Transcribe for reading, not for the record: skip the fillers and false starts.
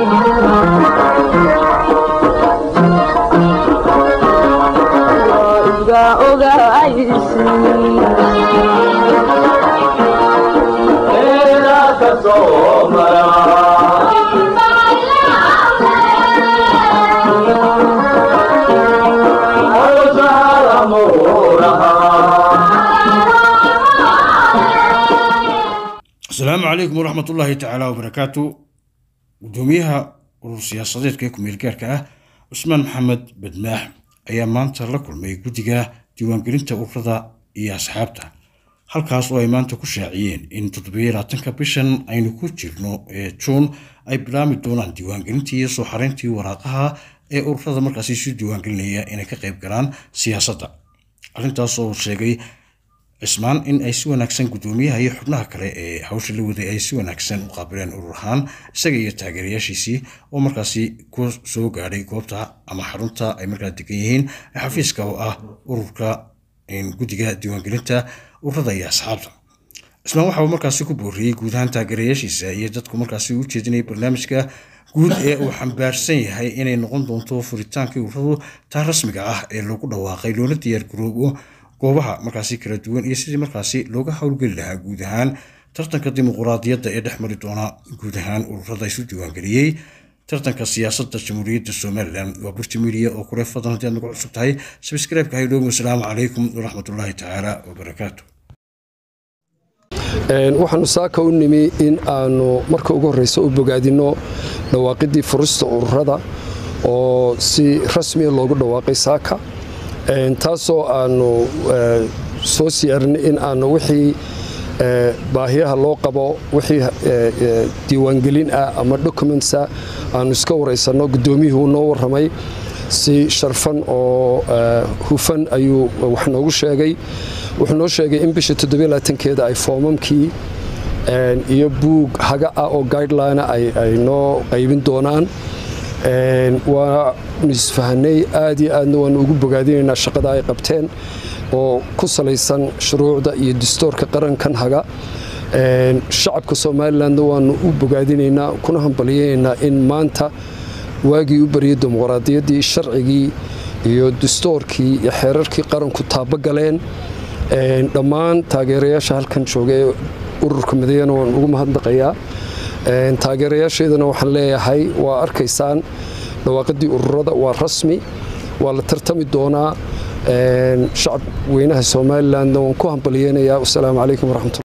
السلام عليكم ورحمة الله تعالى وبركاته. قدوميها السياسات كيكم يركاركا عثمان محمد بدماح أيام مانتا لكل ما يقوديها ديوان قرينتا أخرى إيا أصحابتا halkaas oo ay maanta ku shaaciyeen in 7 bishan aynu ku jirno June ay bilaami doonaan diiwaangelintii iyo soo xareyntii waraaqaha ee ururada markaas isu diiwaangelinaya inay ka qayb galaan siyaasadda. Arrintaas oo sheegay Ismaan in ay si wanaagsan gudoomiyaha iyo xubnaha kale ee hawsha la waday ay si wanaagsan u qaabileen ururahan isaga iyo taageerayaashiisii oo markaas ku soo gaadhay goobta ama xarunta ay markaa degan yihiin xafiiska oo ah ururka guddiga diiwaangelinta ururada iyo asxaabta. Ismaan waxa uu markaas ku booriyay guud ahaan taageerayaashiisa iyo dadku markaas u jeedinay barnaamijka guud ee uu xambaarsan yahay inay noqon doonto furitaankii ururadu taa rasmiga ah ee lagu dhawaaqay loona diyaar garoobo goobaha markaas kala duwan iyo sidii markaas looga hawlgeli lahaa guud ahaan tartanka dimuqraadiyadda ee dhexmari doona guud ahaan ururada isu diiwaangeliyay tartanka siyaasadda jamhuuriyadda Soomaaliland waa Burti Media oo kule fadlan hadii aad nagu cusub tahay subscribe-ka haylo. Assalaamu calaykum waraxmatullaahi tacaala wabarakaatuh. waxaan saaka u nimi in aanu marka ugu horeyso u bogaadino dhawaaqidii furista ururada oo si rasmi ah loogu dhawaaqay saaka taasoo aanu soo siyaarnay in aanu wixii baahiyaha loo qabo wixii diiwaangelin ah ama documents aanu iska wareysano gudoomiyuhu noo waramay si sharfan oo hufan ayuu wax noogu sheegay. wuxuu noo sheegay in bisha 27keeda ay foomamkii iyo buug haga ah oo guideline ay noo qaybin doonaan. waa nisfahanay aad iyo aadna waan ugu bogaadinaynaa shaqada ay qabteen oo ku salaysan shuruucda iyo dastuurka qarankan haga. shacabka Soomaaliland waanu u bogaadinaynaa kuna hambalyeeynaa in maanta waagii u bariyay dimuqraadiyaddii sharcigii iyo dastuurkii iyo xeerarkii qaranku taabagaleen. dhammaan taageerayaasha halkan jooga ee ururka Mideeyana waan ugu mahadnaqayaa. taageerayaasheedana waxaan leeyahay waa arkaysaan dhawaaqadii ururada waa rasmi waa la tartami doonaa. shacab weynaha Soomaaliland waan ku hambalyeeynaa. Assalaamu calaykum waraxmatullahi